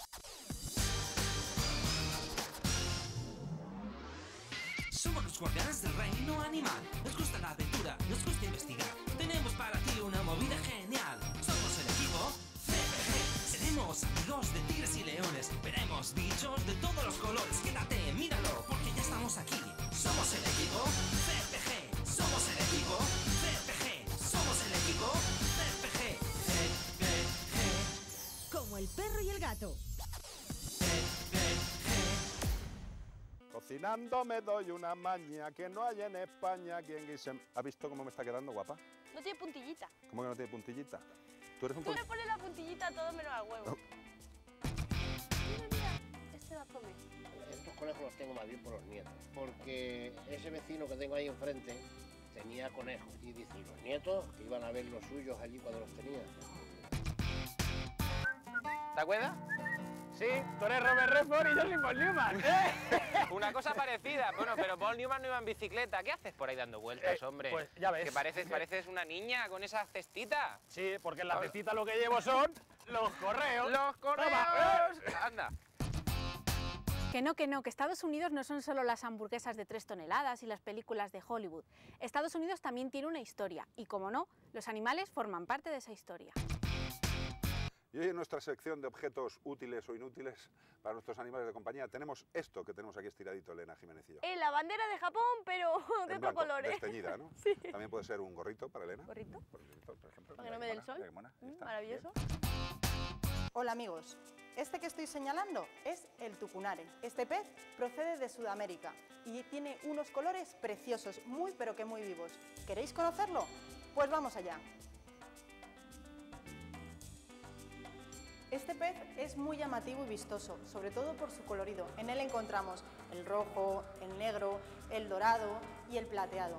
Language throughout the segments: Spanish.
Somos los guardianes del reino animal. Nos gusta la aventura, nos gusta investigar. Tenemos para ti una movida genial. Somos el equipo CPG. Seremos amigos de tigres y leones. Veremos bichos de todos los colores. Quédate, míralo, porque ya estamos aquí. Somos el equipo CPG. Somos el equipo CPG. Somos el equipo CPG. CPG. Como el perro y el gato. Cocinando me doy una maña que no hay en España quien guise... ¿Ha visto cómo me está quedando, guapa? No tiene puntillita. ¿Cómo que no tiene puntillita? Tú eres un Tú le pones la puntillita a todo menos al huevo. Oh. Mira, mira, este va a comer. Estos conejos los tengo más bien por los nietos, porque ese vecino que tengo ahí enfrente tenía conejos y dice, los nietos iban a ver los suyos allí cuando los tenía. ¿Te acuerdas? Sí, tú eres Robert Redford y yo soy Paul Newman. Una cosa parecida. Bueno, pero Paul Newman no iba en bicicleta. ¿Qué haces por ahí dando vueltas, hombre? Pues ya ves. Que pareces una niña con esa cestita. Sí, porque en la cestita lo que llevo son los correos. ¡Los correos! Anda. Que no, que Estados Unidos no son solo las hamburguesas de 3 toneladas y las películas de Hollywood. Estados Unidos también tiene una historia y, como no, los animales forman parte de esa historia. Y hoy en nuestra sección de objetos útiles o inútiles para nuestros animales de compañía tenemos esto que tenemos aquí estiradito, Elena Jiménez y yo. La bandera de Japón, pero de otros colores. Desteñida, ¿no? Sí. También puede ser un gorrito para Elena. ¿Gorrito? Por ejemplo. Para que no me dé el sol. Maravilloso. Hola amigos, este que estoy señalando es el tucunare. Este pez procede de Sudamérica y tiene unos colores preciosos, muy pero que muy vivos. ¿Queréis conocerlo? Pues vamos allá. Este pez es muy llamativo y vistoso, sobre todo por su colorido. En él encontramos el rojo, el negro, el dorado y el plateado.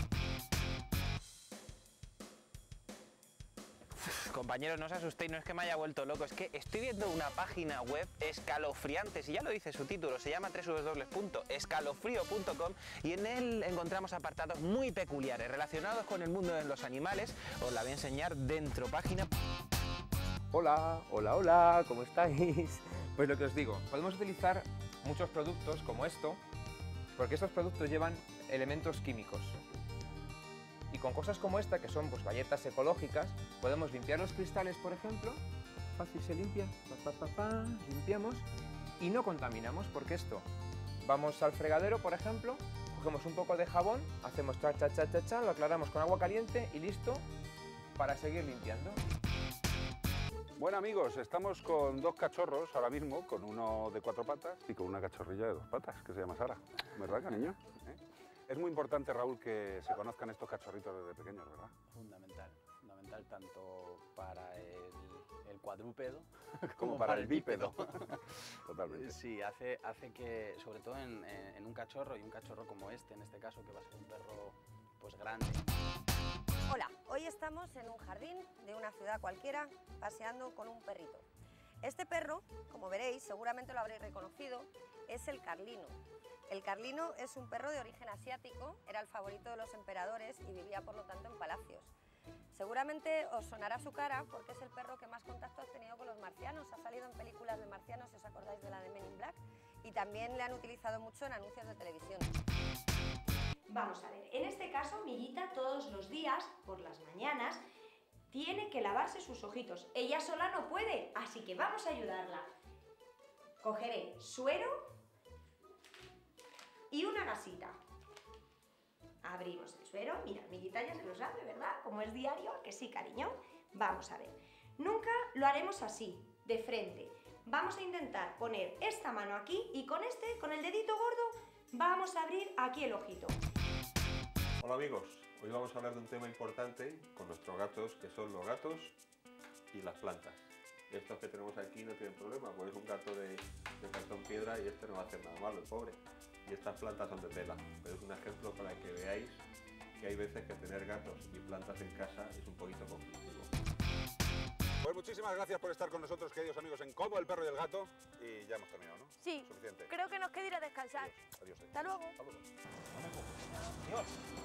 Compañeros, no os asustéis, no es que me haya vuelto loco, es que estoy viendo una página web escalofriante, si ya lo dice su título, se llama www.escalofrío.com y en él encontramos apartados muy peculiares relacionados con el mundo de los animales. Os la voy a enseñar dentro página. Hola, hola, hola, ¿cómo estáis? Pues lo que os digo, podemos utilizar muchos productos como esto, porque estos productos llevan elementos químicos. Y con cosas como esta, que son pues galletas ecológicas, podemos limpiar los cristales, por ejemplo, fácil se limpia, limpiamos y no contaminamos, porque esto, vamos al fregadero, por ejemplo, cogemos un poco de jabón, hacemos cha, cha, cha, cha, cha, lo aclaramos con agua caliente y listo para seguir limpiando. Bueno amigos, estamos con dos cachorros ahora mismo, con uno de 4 patas y con una cachorrilla de 2 patas, que se llama Sara. ¿Verdad, cariño? Es muy importante, Raúl, que se conozcan estos cachorritos desde pequeños, ¿verdad? Fundamental tanto para el cuadrúpedo como para el bípedo. Totalmente. Sí, hace que, sobre todo en un cachorro, y un cachorro como este, en este caso, que va a ser un perro pues grande. Hola, hoy estamos en un jardín de una ciudad cualquiera, paseando con un perrito. Este perro, como veréis, seguramente lo habréis reconocido, es el carlino. El carlino es un perro de origen asiático, era el favorito de los emperadores y vivía por lo tanto en palacios. Seguramente os sonará su cara porque es el perro que más contacto ha tenido con los marcianos, ha salido en películas de marcianos, si os acordáis de la de Men in Black, y también le han utilizado mucho en anuncios de televisión. Vamos a ver, en este caso Millita todos los días, por las mañanas, tiene que lavarse sus ojitos. Ella sola no puede, así que vamos a ayudarla. Cogeré suero y una gasita. Abrimos el suero, mira, Millita ya se lo sabe, ¿verdad? Como es diario, que sí, cariño. Vamos a ver, nunca lo haremos así, de frente. Vamos a intentar poner esta mano aquí y con el dedito gordo, vamos a abrir aquí el ojito. Hola amigos, hoy vamos a hablar de un tema importante con nuestros gatos, que son los gatos y las plantas. Estos que tenemos aquí no tienen problema, pues es un gato de cartón piedra y este no va a hacer nada malo, el pobre. Y estas plantas son de tela, pero es un ejemplo para que veáis que hay veces que tener gatos y plantas en casa es un poquito conflictivo. Pues muchísimas gracias por estar con nosotros, queridos amigos, en Como el perro y el gato. Y ya hemos terminado, ¿no? Sí. Suficiente. Creo que nos queda ir a descansar. Adiós. Hasta luego. Hasta luego. Adiós.